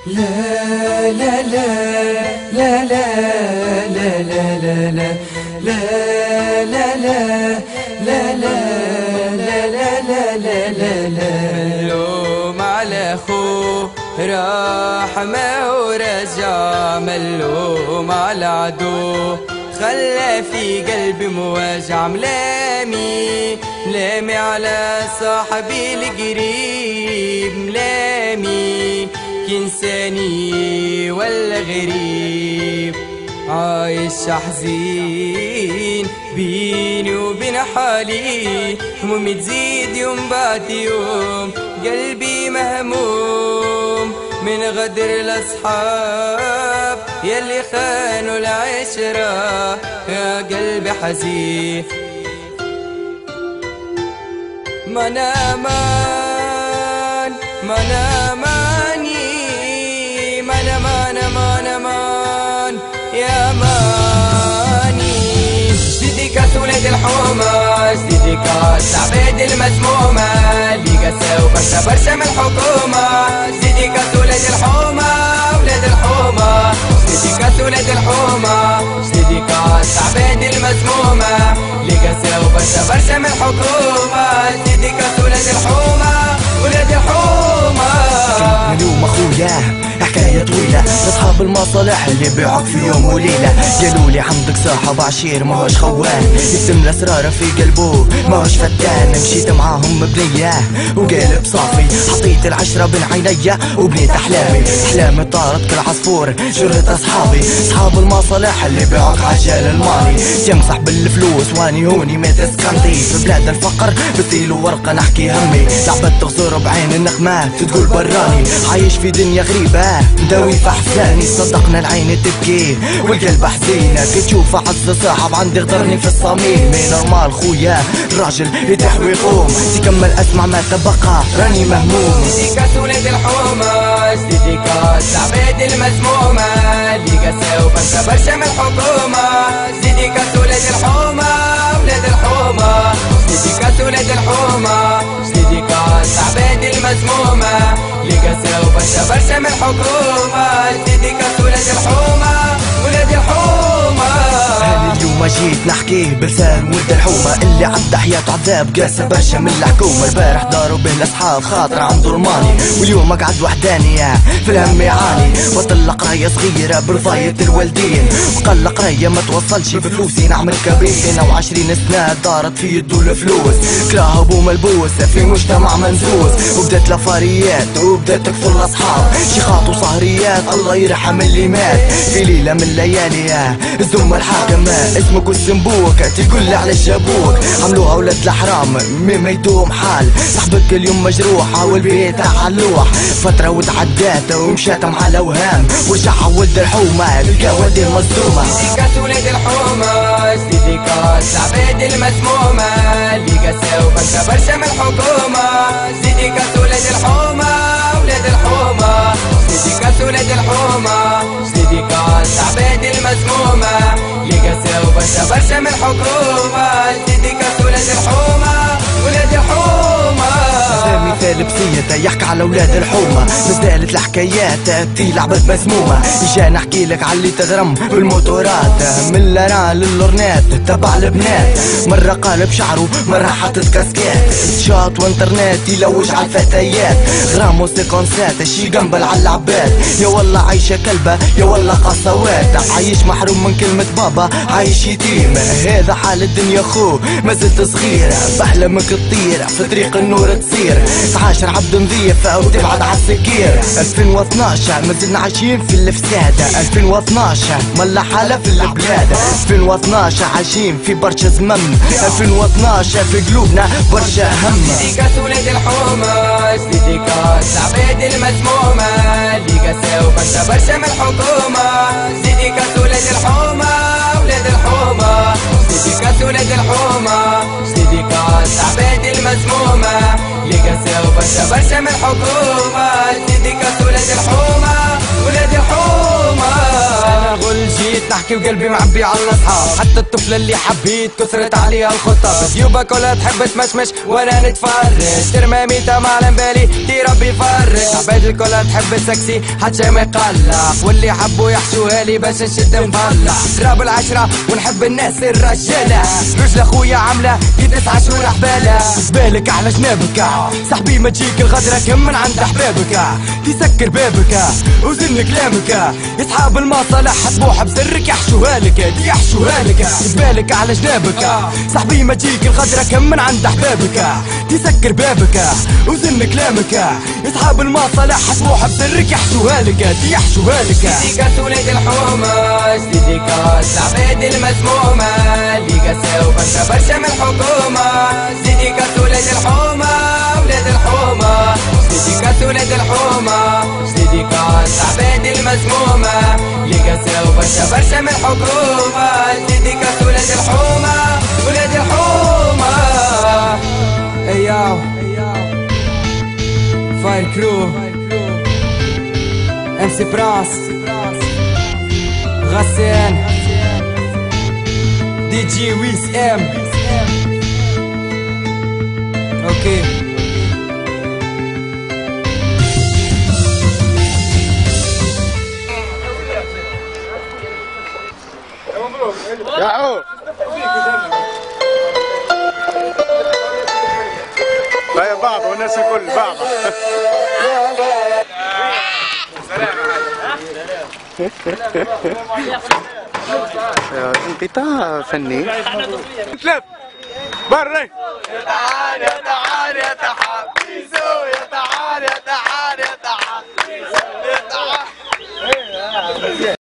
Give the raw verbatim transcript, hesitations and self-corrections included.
لا لا لا لا لا لا لا لا لا لا لا لا لا لا لا لا لا لا ملوم على اخوه راح ما ورجع، ملوم على عدوه خلى في قلبي مواجع، ملامي ملامي على صاحبي القريب، ملامي كنساني ولا غريب، عايش حزين بيني وبين حالي، همومي تزيد يوم بعد يوم، قلبي مهموم من غدر الأصحاب يلي خانوا العشرة، يا قلبي حزين ما نامان ما ناماني ما نامان ما نامان يا ماني، جديدي كاس ولاد الحومة، جديدي كاس عبيد المسمومة، اللي قساو برشا برشا من الحكومة، جديدي كاس ولاد الحومة ولاد الحومة، جديدي كاس ولاد الحومة، جديدي كاس عبيد المسمومة، اللي قساو برشا برشا من الحكومة، جديدي كاس ولاد الحومة ولاد الحومة. ملوم اخويا حكاية طويلة لاصحاب المصالح اللي يبيعوك في يوم وليلة، قالولي عندك صاحب عشير ماهوش خوان، يكتم الاسرار في قلبه ماهوش فتان، مشيت معاهم بنية وقالب صافي، حطيت العشرة بين عينيا وبنيت احلامي، احلامي طارت كالعصفور جرت اصحابي، اصحاب المصالح اللي يبيعوك عجال الماني، تمسح بالفلوس واني هوني مات اسكندي، في بلاد الفقر بسيلو ورقة نحكي همي، لعبة تغزر بعين النغمات تقول براني، عايش في دنيا غريبة مداوي في احزاني، صدقنا العين تبكي والقلب حزينة، كي تشوف اعز صاحب عندي غدرني في الصميم، مي نورمال خويا الراجل يتح ويقوم، تكمل اسمع ما تبقى راني مهموم، جديدي كاس ولاد الحومة، جديدي كاس عبيد المسمومة، اللي قساو برشا برشا من الحكومة، جديدي كاس ولاد الحومة ولاد الحومة، جديدي كاس ولاد الحومة، جديدي كاس عبيد المسمومة، اللي قساو برشا برشا من الحكومة، جديدي كاس ولاد الحومة ولاد الحومة. اليوم جيت نحكيه بلسان ولد الحومة، اللي عدى حياته عذاب قاسى برشا من الحكومة، البارح داروا به الاصحاب خاطر عنده رماني، واليوم اقعد وحداني في الهم يعاني، بطل قراية صغيرة برضاية الوالدين، وقال قراية ما توصلش بفلوسي نعمل كبير، انا وعشرين سنة دارت في يدو الفلوس، كراهب وملبوس في مجتمع منزوز، وبدات لفاريات وبدات تكثر الاصحاب، شيخات وصهريات الله يرحم اللي مات، في ليلة من الليالي الزوم الحاكم اسمك والسنبوك تقول على جابوك، عملوها ولاد الحرام مما يدوم حال، صاحبك اليوم مجروحة والبيت علوح، فترة وتعدات ومشات مع الاوهام، ورجع ولد الحومة لقى ولدي المصدومة، جديدي كاس ولاد الحومة، جديدي كاس عبيد المسمومة، اللي قساو برشا برشا من الحكومة، جديدي كاس ولاد الحومة ولاد الحومة، جديدي كاس ولاد الحومة، جديدي كاس عبيد المسمومة، اللي قساو برشا برشا من الحكومة، جديدي كاس ولاد الحومة ولاد الحومة. مثال بسيطة يحكي على ولاد الحومة، مازالت الحكايات تي لعبة مسمومة، جا نحكي لك على اللي تغرم بالموتورات، من لاران للورنات تبع البنات، مرة قالب شعره مرة حطت كاسكات، شاط وانترنت يلوج على الفتيات، غرام وسيكونسات شي قنبل على العباد، يا والله عايشة كلبة يا والله قصوات، عايش محروم من كلمة بابا عايش يتيم، هذا حال الدنيا خو مازلت صغير، بحلمك تطير في طريق النور تصير، تعاشر عبد نظيف او تبعد عالسكير، ألفين واثناش مازلنا عايشين في الفساد، ألفين واثناش ملا حالة في البلاد، ألفين واثناش عايشين في برشا زمن، ألفين واثناش في قلوبنا برشا هم، جديدي كاس ولاد الحومة، جديدي كاس عبيد المسمومة، اللي قساو برشا برشا من الحكومة، جديدي كاس ولاد الحومة ولاد الحومة، جديدي كاس ولاد الحومة، جديدي كاس عبيد المسمومة، اللي قساو برشا برشا من الحكومة، جديدي كاس ولاد الحومة ولاد الحومة. انا غل جيت نحكي وقلبي معبي على الاصحاب. حتى الطفلة اللي حبيت كسرت عليها الخطة، بديوبة كلها تحب تمشمش وانا نتفرج. ترماميتها معلم بالي دي ربي يفرج. عباد الكلها تحب السكسي حتى ما يقلق، واللي حبوا يحشوها لي باش نشد نفلع. ضرب العشرة ونحب الناس الرجالة، رجل اخويا عاملة كي تسعى شهور حبالة. بالك على جنابك صاحبي ما تجيك الغدرة كم من عند احبابك، تسكر بابك وزن كلامك. يصحاب المصالح حسبوها بسرك يحشوها لك دي يحشوها لك. بالك على جنابك صاحبي ما تجيك الغدرة كم من عند احبابك، تسكر بابك وزن كلامك. يصحاب المصالح حسبوها بسرك يحشوها لك دي يحشوها لك. ديديكاس ولاد الحومة، ديديكاس العباد المسمومة اللي قساو برشا برشا من الحكومة. ديديكاس ولاد الحومة ولاد الحومة، ديديكاس ولاد الحومة، ديديكاس العباد المسمومة اللي قساو برشا برشا من الحكومة. ديديكاس ولاد الحومة ولاد الحومة. اياو فاير كرو، ام سي براس، غسان، دي جي ويس ام. اوكي يا عو هيا بابا والناس الكل بابا. انقطاع فني. ثلاث بري. يا تعال يا تعال يا تحفيزو، يا تعال يا تعال يا تحفيزو، يا تعال.